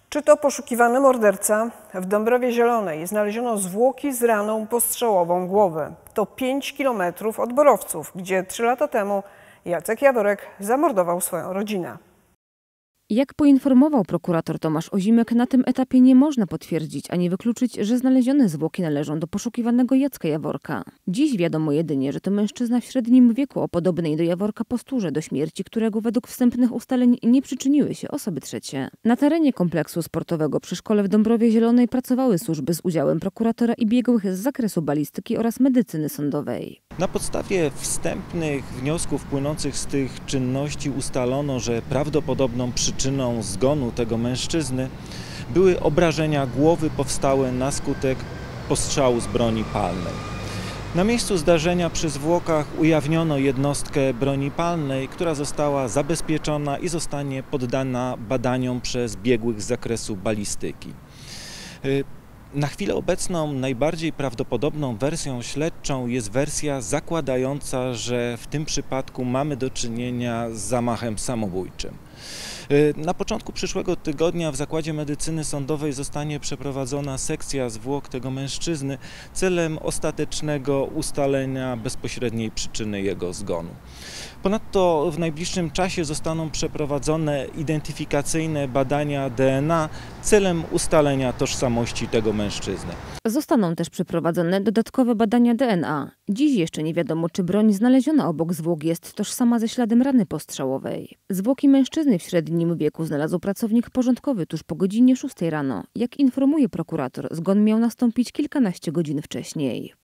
Czy to poszukiwany morderca? W Dąbrowie Zielonej znaleziono zwłoki z raną postrzałową głowy. To 5 kilometrów od Borowców, gdzie 3 lata temu Jacek Jaworek zamordował swoją rodzinę. Jak poinformował prokurator Tomasz Ozimek, na tym etapie nie można potwierdzić ani wykluczyć, że znalezione zwłoki należą do poszukiwanego Jacka Jaworka. Dziś wiadomo jedynie, że to mężczyzna w średnim wieku o podobnej do Jaworka posturze, do śmierci którego według wstępnych ustaleń nie przyczyniły się osoby trzecie. Na terenie kompleksu sportowego przy szkole w Dąbrowie Zielonej pracowały służby z udziałem prokuratora i biegłych z zakresu balistyki oraz medycyny sądowej. Na podstawie wstępnych wniosków płynących z tych czynności ustalono, że prawdopodobną przyczyną zgonu tego mężczyzny były obrażenia głowy powstałe na skutek postrzału z broni palnej. Na miejscu zdarzenia przy zwłokach ujawniono jednostkę broni palnej, która została zabezpieczona i zostanie poddana badaniom przez biegłych z zakresu balistyki. Na chwilę obecną najbardziej prawdopodobną wersją śledczą jest wersja zakładająca, że w tym przypadku mamy do czynienia z zamachem samobójczym. Na początku przyszłego tygodnia w Zakładzie Medycyny Sądowej zostanie przeprowadzona sekcja zwłok tego mężczyzny celem ostatecznego ustalenia bezpośredniej przyczyny jego zgonu. Ponadto w najbliższym czasie zostaną przeprowadzone identyfikacyjne badania DNA celem ustalenia tożsamości tego mężczyzny. Zostaną też przeprowadzone dodatkowe badania DNA. Dziś jeszcze nie wiadomo, czy broń znaleziona obok zwłok jest tożsama ze śladem rany postrzałowej. Zwłoki mężczyzny w średnim wieku znalazł pracownik porządkowy tuż po godzinie 6 rano. Jak informuje prokurator, zgon miał nastąpić kilkanaście godzin wcześniej.